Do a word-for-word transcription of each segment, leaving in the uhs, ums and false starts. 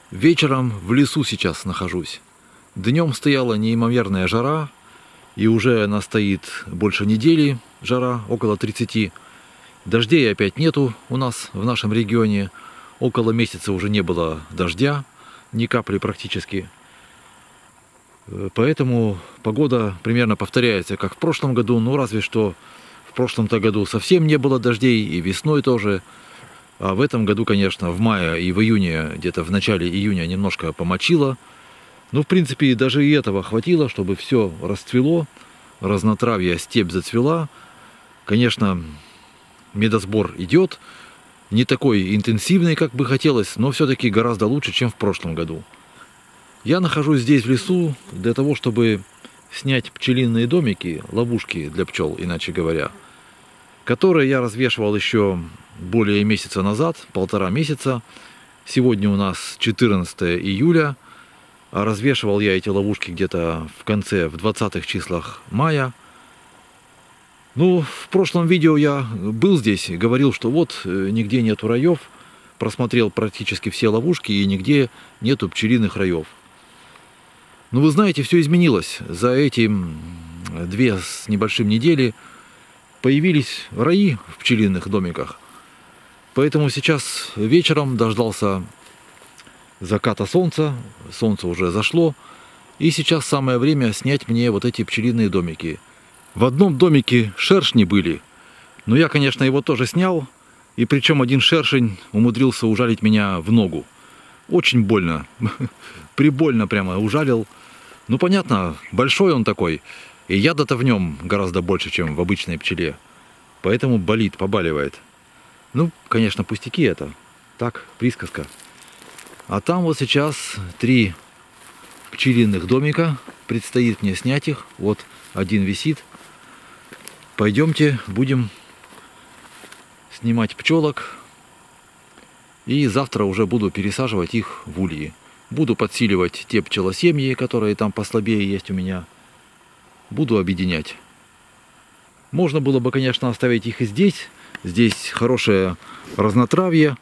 Вечером в лесу сейчас нахожусь. Днем стояла неимоверная жара, и уже она стоит больше недели, жара около тридцати. Дождей опять нету у нас в нашем регионе. Около месяца уже не было дождя, ни капли практически. Поэтому погода примерно повторяется, как в прошлом году, ну разве что в прошлом-то году совсем не было дождей, и весной тоже. А в этом году, конечно, в мае и в июне, где-то в начале июня немножко помочило. Ну, в принципе, даже и этого хватило, чтобы все расцвело, разнотравье, степь зацвела. Конечно, медосбор идет, не такой интенсивный, как бы хотелось, но все-таки гораздо лучше, чем в прошлом году. Я нахожусь здесь в лесу для того, чтобы снять пчелиные домики, ловушки для пчел, иначе говоря, которые я развешивал еще более месяца назад, полтора месяца. Сегодня у нас четырнадцатое июля, а развешивал я эти ловушки где-то в конце, в двадцатых числах мая. Ну, в прошлом видео я был здесь, говорил, что вот нигде нету раев, просмотрел практически все ловушки и нигде нету пчелиных раев. Ну, вы знаете, все изменилось. За эти две с небольшим недели появились раи в пчелиных домиках. Поэтому сейчас вечером дождался заката солнца, солнце уже зашло, и сейчас самое время снять мне вот эти пчелиные домики. В одном домике шершни были, но я, конечно, его тоже снял, и причем один шершень умудрился ужалить меня в ногу. Очень больно, прибольно прямо ужалил. Ну, понятно, большой он такой, и яда-то в нем гораздо больше, чем в обычной пчеле, поэтому болит, побаливает. Ну, конечно, пустяки это, так, присказка. А там вот сейчас три пчелиных домика, предстоит мне снять их, вот один висит. Пойдемте, будем снимать пчелок, и завтра уже буду пересаживать их в ульи. Буду подсиливать те пчелосемьи, которые там послабее есть у меня, буду объединять. Можно было бы, конечно, оставить их и здесь. Здесь хорошее разнотравье.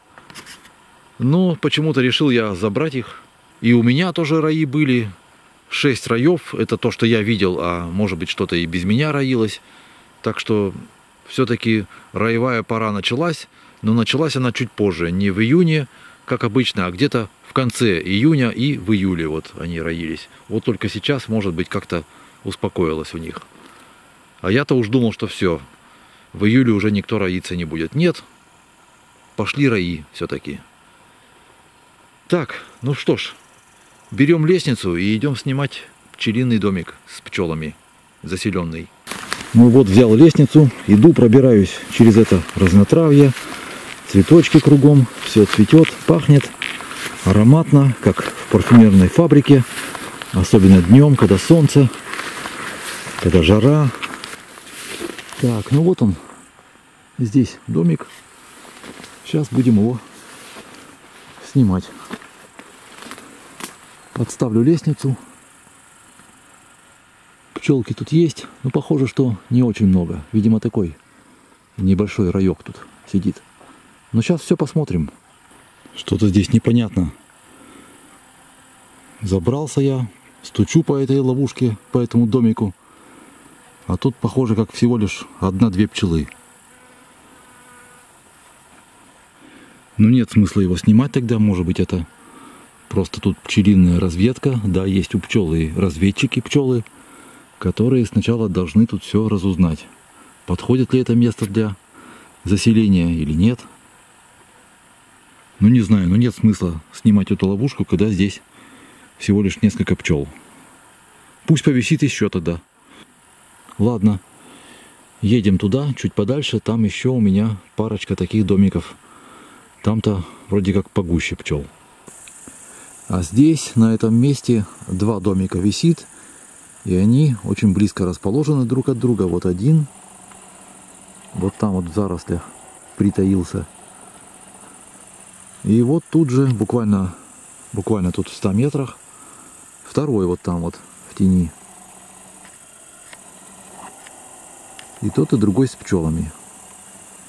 Но почему-то решил я забрать их. И у меня тоже раи были. Шесть раев. Это то, что я видел. А может быть, что-то и без меня роилось. Так что все-таки раевая пора началась. Но началась она чуть позже. Не в июне, как обычно, а где-то в конце июня и в июле вот они роились. Вот только сейчас, может быть, как-то успокоилось у них. А я-то уж думал, что все. В июле уже никто роиться не будет. Нет, пошли раи все-таки. Так, ну что ж, берем лестницу и идем снимать пчелиный домик с пчелами, заселенный. Ну вот, взял лестницу, иду, пробираюсь через это разнотравье. Цветочки кругом, все цветет, пахнет ароматно, как в парфюмерной фабрике. Особенно днем, когда солнце, когда жара. Так, ну вот он. Здесь домик. Сейчас будем его снимать. Подставлю лестницу. Пчелки тут есть, но похоже, что не очень много. Видимо, такой небольшой раек тут сидит. Но сейчас все посмотрим. Что-то здесь непонятно. Забрался я, стучу по этой ловушке, по этому домику. А тут, похоже, как всего лишь одна-две пчелы. Ну, нет смысла его снимать тогда. Может быть, это просто тут пчелиная разведка. Да, есть у пчел и разведчики пчелы, которые сначала должны тут все разузнать. Подходит ли это место для заселения или нет. Ну, не знаю, но нет смысла снимать эту ловушку, когда здесь всего лишь несколько пчел. Пусть повисит еще тогда. Ладно, едем туда, чуть подальше. Там еще у меня парочка таких домиков. Там-то вроде как погуще пчел. А здесь, на этом месте, два домика висит. И они очень близко расположены друг от друга. Вот один. Вот там вот в зарослях притаился. И вот тут же, буквально, буквально тут в ста метрах, второй вот там вот в тени. И тот, и другой с пчелами.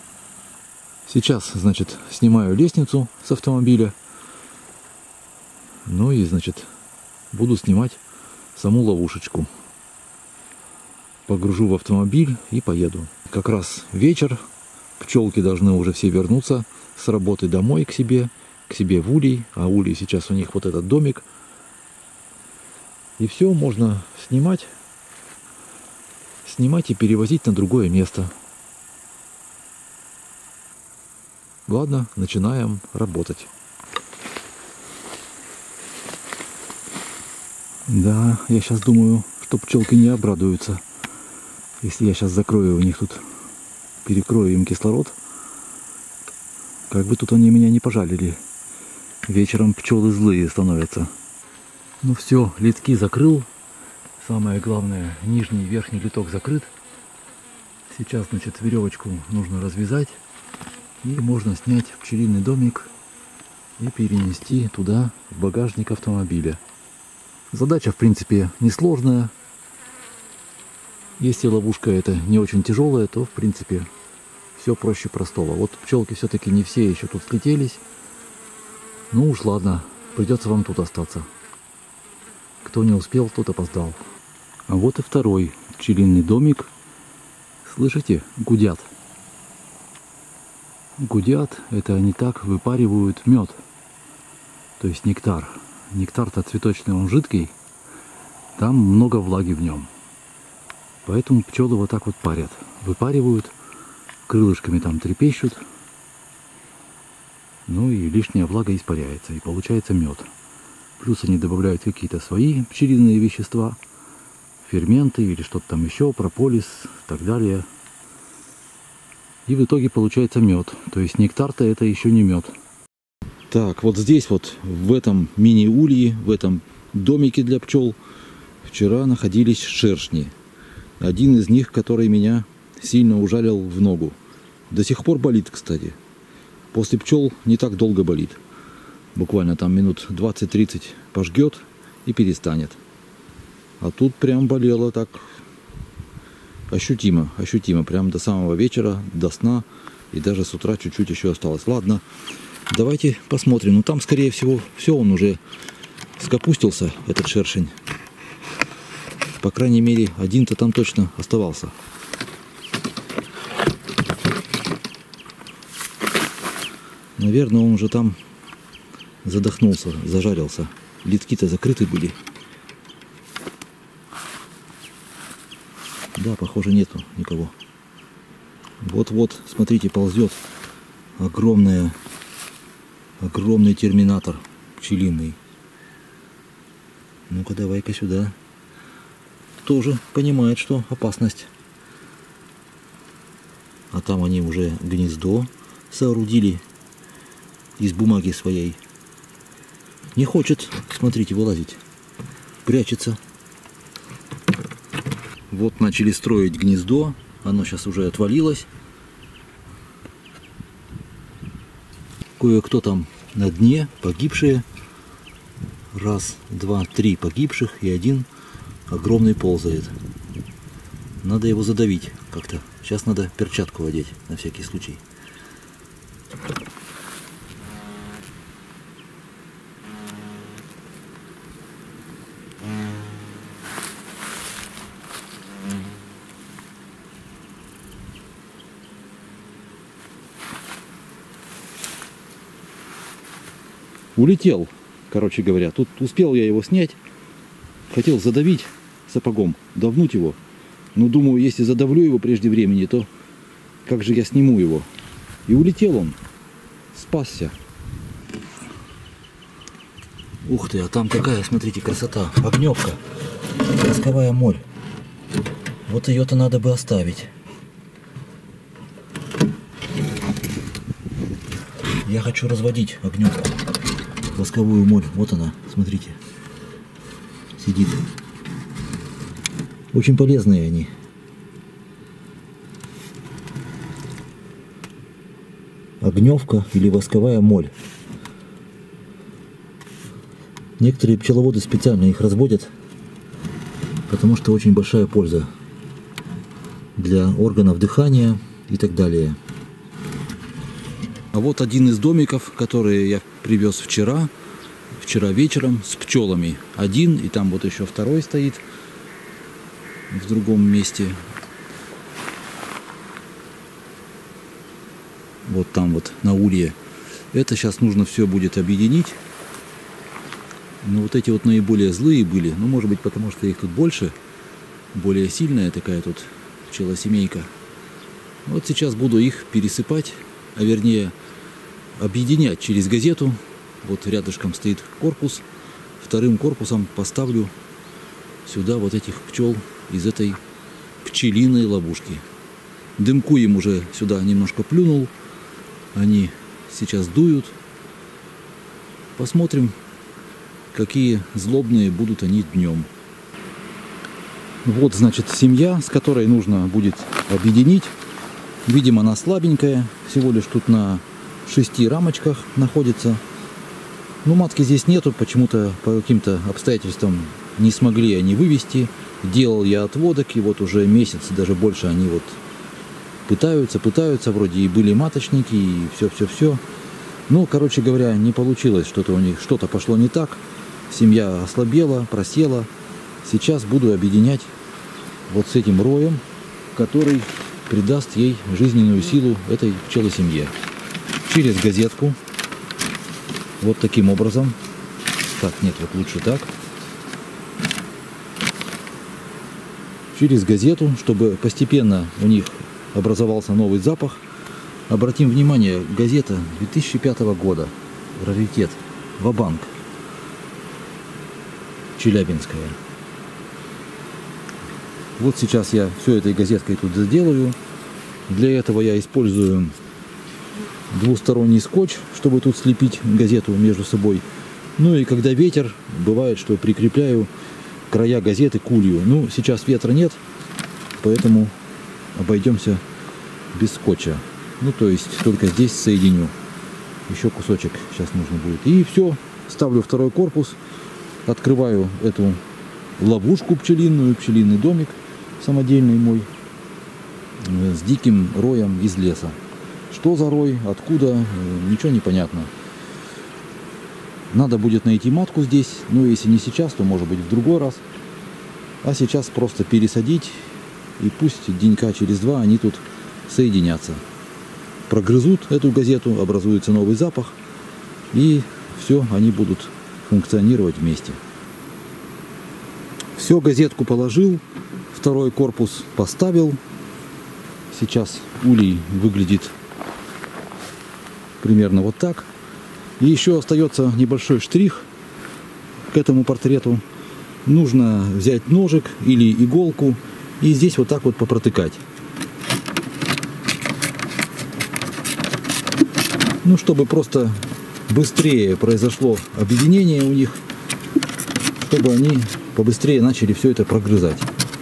Сейчас, значит, снимаю лестницу с автомобиля. Ну и, значит, буду снимать саму ловушечку. Погружу в автомобиль и поеду. Как раз вечер. Пчелки должны уже все вернуться с работы домой к себе. К себе в улей. А улей сейчас у них вот этот домик. И все можно снимать. Снимать и перевозить на другое место. Ладно, начинаем работать. Да, я сейчас думаю, что пчелки не обрадуются, если я сейчас закрою у них тут, перекрою им кислород. Как бы тут они меня не пожалили. Вечером пчелы злые становятся. Ну все, литки закрыл. Самое главное, нижний и верхний литок закрыт. Сейчас, значит, веревочку нужно развязать. И можно снять пчелиный домик и перенести туда, в багажник автомобиля. Задача, в принципе, несложная. Если ловушка эта не очень тяжелая, то, в принципе, все проще простого. Вот пчелки все-таки не все еще тут слетелись. Ну уж ладно, придется вам тут остаться. Кто не успел, тот опоздал. А вот и второй пчелиный домик. Слышите? Гудят. Гудят, это они так выпаривают мед. То есть нектар. Нектар-то цветочный, он жидкий. Там много влаги в нем. Поэтому пчелы вот так вот парят. Выпаривают, крылышками там трепещут. Ну и лишняя влага испаряется. И получается мед. Плюс они добавляют какие-то свои пчелиные вещества. Ферменты или что-то там еще, прополис и так далее. И в итоге получается мед. То есть нектар-то это еще не мед. Так, вот здесь вот, в этом мини-улье, в этом домике для пчел, вчера находились шершни. Один из них, который меня сильно ужалил в ногу. До сих пор болит, кстати. После пчел не так долго болит. Буквально там минут двадцать-тридцать пожгет и перестанет. А тут прям болело так ощутимо, ощутимо. Прям до самого вечера, до сна. И даже с утра чуть-чуть еще осталось. Ладно. Давайте посмотрим. Ну там, скорее всего, все, он уже скопустился, этот шершень. По крайней мере, один-то там точно оставался. Наверное, он уже там задохнулся, зажарился. Литки-то закрыты были. Да, похоже, нету никого. Вот-вот, смотрите, ползет огромная Огромный терминатор пчелиный. Ну-ка, давай-ка сюда. Тоже понимает, что опасность. А там они уже гнездо соорудили из бумаги своей. Не хочет, смотрите, вылазить. Прячется. Вот начали строить гнездо. Оно сейчас уже отвалилось. Кое-кто там на дне, погибшие. Раз, два, три погибших и один огромный ползает. Надо его задавить как-то. Сейчас надо перчатку одеть на всякий случай. Улетел, короче говоря. Тут успел я его снять. Хотел задавить сапогом, давнуть его. Но думаю, если задавлю его прежде времени, то как же я сниму его? И улетел он. Спасся. Ух ты, а там какая, смотрите, красота. Огневка. Восковая моль. Вот ее-то надо бы оставить. Я хочу разводить огневку. Восковую моль. Вот она, смотрите. Сидит. Очень полезные они. Огневка или восковая моль. Некоторые пчеловоды специально их разводят, потому что очень большая польза для органов дыхания и так далее. А вот один из домиков, который я привез вчера. вчера вечером с пчелами. Один, и там вот еще второй стоит в другом месте. Вот там вот на улье. Это сейчас нужно все будет объединить. Но вот эти вот наиболее злые были. Ну, может быть, потому что их тут больше. Более сильная такая тут пчелосемейка. Вот сейчас буду их пересыпать, а вернее объединять через газету. Вот рядышком стоит корпус. Вторым корпусом поставлю сюда вот этих пчел из этой пчелиной ловушки. Дымку им уже сюда немножко плюнул. Они сейчас дуют. Посмотрим, какие злобные будут они днем. Вот, значит, семья, с которой нужно будет объединить. Видимо, она слабенькая. Всего лишь тут на шести рамочках находится. Ну, матки здесь нету. Почему-то по каким-то обстоятельствам не смогли они вывести. Делал я отводок, и вот уже месяц, даже больше, они вот пытаются, пытаются. Вроде и были маточники, и все-все-все. Ну, короче говоря, не получилось. Что-то у них, что-то пошло не так. Семья ослабела, просела. Сейчас буду объединять вот с этим роем, который придаст ей жизненную силу, этой пчелосемье. Через газетку. Вот таким образом. Так, нет, вот лучше так. Через газету, чтобы постепенно у них образовался новый запах. Обратим внимание, газета две тысячи пятого года. Раритет. Ва-банк. Челябинская. Вот сейчас я все этой газеткой тут заделаю. Для этого я использую двусторонний скотч, чтобы тут слепить газету между собой. Ну и когда ветер, бывает, что прикрепляю края газеты к улью. Ну, сейчас ветра нет, поэтому обойдемся без скотча. Ну, то есть только здесь соединю. Еще кусочек сейчас нужно будет. И все, ставлю второй корпус, открываю эту ловушку пчелиную, пчелиный домик самодельный мой, с диким роем из леса. Что за рой, откуда, ничего не понятно. Надо будет найти матку здесь, ну если не сейчас, то может быть в другой раз. А сейчас просто пересадить, и пусть денька через два они тут соединятся. Прогрызут эту газету, образуется новый запах, и все, они будут функционировать вместе. Все, газетку положил, второй корпус поставил. Сейчас улей выглядит примерно вот так. И еще остается небольшой штрих к этому портрету. Нужно взять ножик или иголку и здесь вот так вот попротыкать. Ну, чтобы просто быстрее произошло объединение у них, чтобы они побыстрее начали все это прогрызать.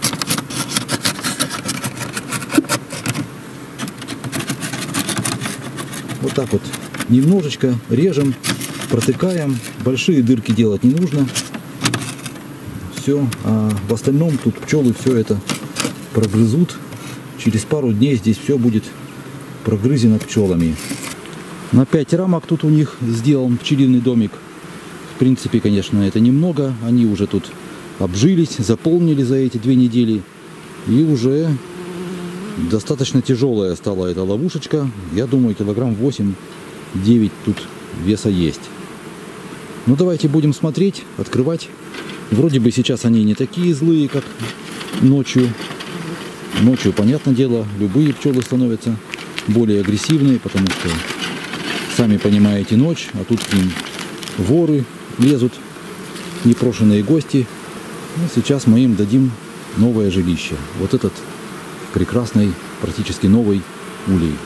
Вот так вот немножечко режем, протыкаем. Большие дырки делать не нужно. Все. А в остальном тут пчелы все это прогрызут. Через пару дней здесь все будет прогрызено пчелами. На пять рамок тут у них сделан пчелиный домик. В принципе, конечно, это немного. Они уже тут обжились, заполнили за эти две недели. И уже достаточно тяжелая стала эта ловушечка. Я думаю, килограмм восемь-девять тут веса есть. Ну, давайте будем смотреть, открывать. Вроде бы сейчас они не такие злые, как ночью. Ночью, понятное дело, любые пчелы становятся более агрессивные, потому что, сами понимаете, ночь, а тут к ним воры лезут, непрошенные гости. Ну, сейчас мы им дадим новое жилище. Вот этот прекрасный, практически новый улей.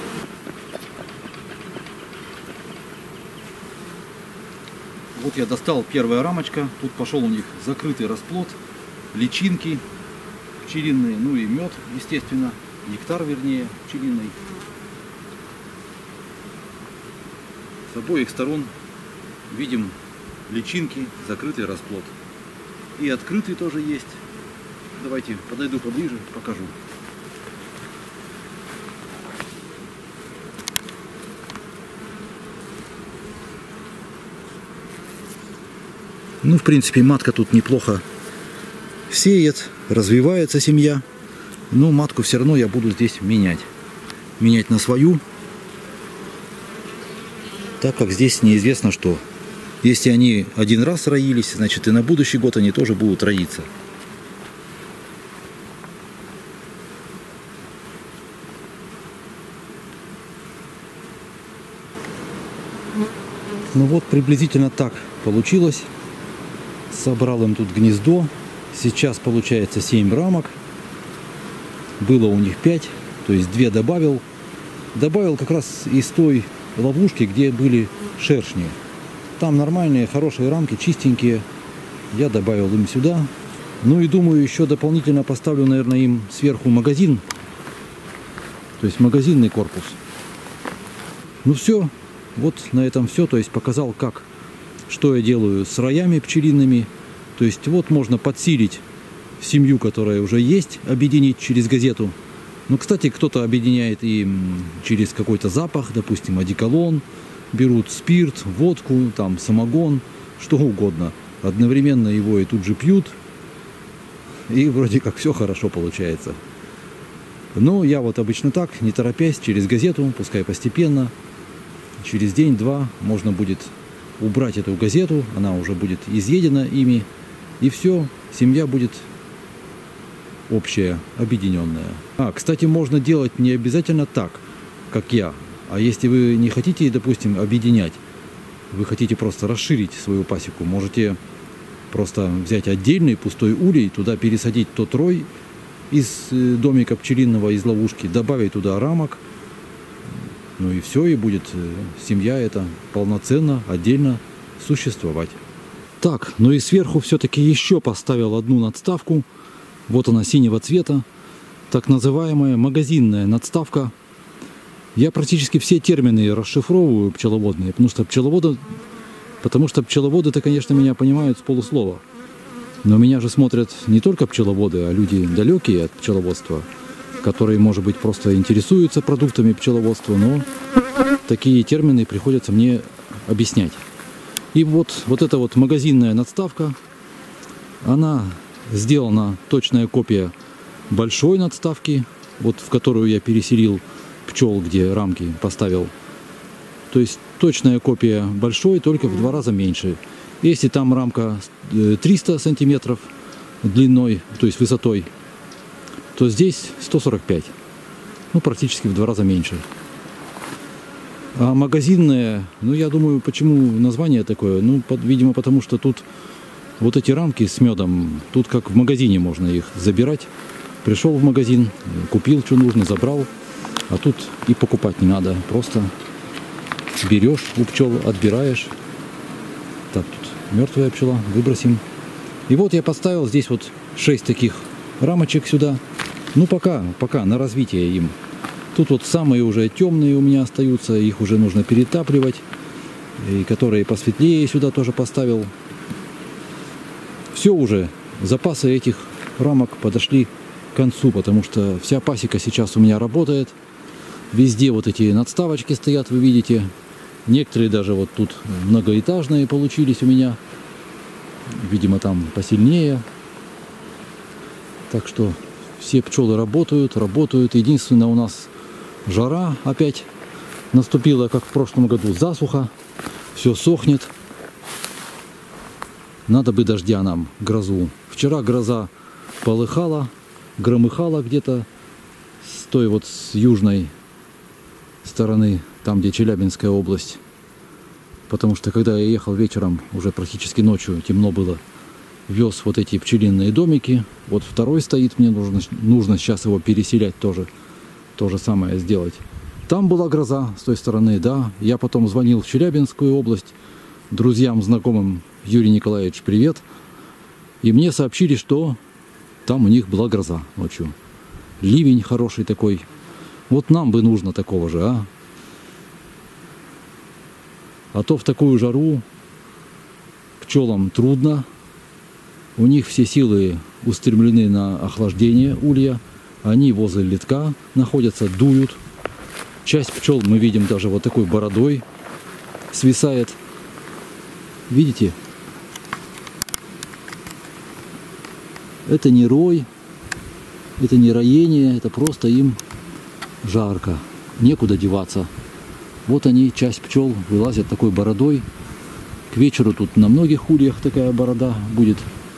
Вот я достал первая рамочка. Тут пошел у них закрытый расплод, личинки пчелиные, ну и мед, естественно, нектар, вернее, пчелиный. С обоих сторон видим личинки, закрытый расплод. И открытый тоже есть. Давайте подойду поближе, покажу. Ну, в принципе, матка тут неплохо сеет, развивается семья. Но матку все равно я буду здесь менять. Менять на свою. Так как здесь неизвестно что. Если они один раз роились, значит и на будущий год они тоже будут роиться. Ну вот приблизительно так получилось. Собрал им тут гнездо. Сейчас получается семь рамок. Было у них пять, то есть две добавил. Добавил как раз из той ловушки, где были шершни. Там нормальные, хорошие рамки, чистенькие. Я добавил им сюда. Ну и думаю, еще дополнительно поставлю, наверное, им сверху магазин. То есть магазинный корпус. Ну все. Вот на этом все, то есть показал, как, что я делаю с роями пчелиными. То есть вот можно подсилить семью, которая уже есть, объединить через газету. Ну, кстати, кто-то объединяет и через какой-то запах, допустим, одеколон, берут спирт, водку, там самогон, что угодно. Одновременно его и тут же пьют, и вроде как все хорошо получается. Но я вот обычно так, не торопясь, через газету, пускай постепенно. Через день-два можно будет убрать эту газету, она уже будет изъедена ими, и все, семья будет общая, объединенная. А, кстати, можно делать не обязательно так, как я, а если вы не хотите, допустим, объединять, вы хотите просто расширить свою пасеку, можете просто взять отдельный пустой улей, туда пересадить тот рой из домика пчелиного, из ловушки, добавить туда рамок. Ну и все, и будет семья эта полноценно, отдельно существовать. Так, ну и сверху все-таки еще поставил одну надставку. Вот она синего цвета. Так называемая магазинная надставка. Я практически все термины расшифровываю пчеловодные, потому что пчеловоды, потому что пчеловоды-то, конечно, меня понимают с полуслова. Но меня же смотрят не только пчеловоды, а люди далекие от пчеловодства, которые, может быть, просто интересуются продуктами пчеловодства, но такие термины приходится мне объяснять. И вот, вот эта вот магазинная надставка, она сделана точная копия большой надставки, вот в которую я переселил пчел, где рамки поставил. То есть точная копия большой, только в два раза меньше. Если там рамка триста сантиметров длиной, то есть высотой, то здесь сто сорок пять. Ну, практически в два раза меньше. А магазинная, ну, я думаю, почему название такое? Ну, под, видимо, потому что тут вот эти рамки с медом, тут как в магазине можно их забирать. Пришел в магазин, купил, что нужно, забрал. А тут и покупать не надо. Просто берешь у пчел, отбираешь. Так, тут мертвая пчела, выбросим. И вот я поставил здесь вот шесть таких рамочек сюда. Ну, пока, пока, на развитие им. Тут вот самые уже темные у меня остаются, их уже нужно перетапливать. И которые посветлее сюда тоже поставил. Все уже, запасы этих рамок подошли к концу, потому что вся пасека сейчас у меня работает. Везде вот эти надставочки стоят, вы видите. Некоторые даже вот тут многоэтажные получились у меня. Видимо, там посильнее. Так что все пчелы работают, работают. Единственное, у нас жара опять наступила, как в прошлом году, засуха. Все сохнет. Надо бы дождя нам, грозу. Вчера гроза полыхала, громыхала где-то с той вот с южной стороны, там где Челябинская область. Потому что когда я ехал вечером, уже практически ночью, темно было, вез вот эти пчелиные домики. Вот второй стоит, мне нужно, нужно сейчас его переселять тоже. То же самое сделать. Там была гроза с той стороны, да. Я потом звонил в Челябинскую область друзьям, знакомым. Юрий Николаевич, привет. И мне сообщили, что там у них была гроза ночью. Ливень хороший такой. Вот нам бы нужно такого же, а? А то в такую жару пчелам трудно. У них все силы устремлены на охлаждение улья. Они возле литка находятся, дуют. Часть пчел мы видим даже вот такой бородой свисает. Видите? Это не рой, это не роение, это просто им жарко, некуда деваться. Вот они, часть пчел вылазят такой бородой. К вечеру тут на многих ульях такая борода будет.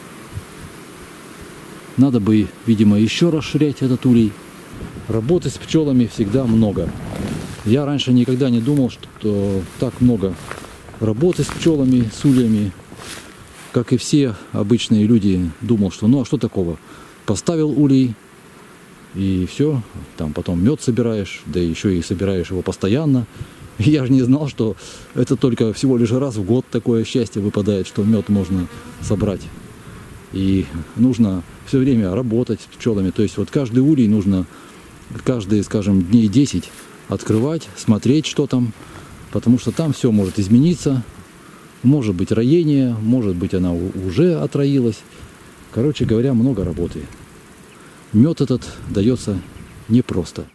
Надо бы, видимо, еще расширять этот улей. Работы с пчелами всегда много. Я раньше никогда не думал, что так много работы с пчелами, с ульями. Как и все обычные люди, думал, что ну а что такого? Поставил улей, и все, там потом мед собираешь, да еще и собираешь его постоянно. Я же не знал, что это только всего лишь раз в год такое счастье выпадает, что мед можно собрать. И нужно все время работать с пчелами. То есть вот каждый улей нужно каждые, скажем, дней десять открывать, смотреть, что там. Потому что там все может измениться. Может быть роение, может быть она уже отроилась. Короче говоря, много работы. Мед этот дается непросто.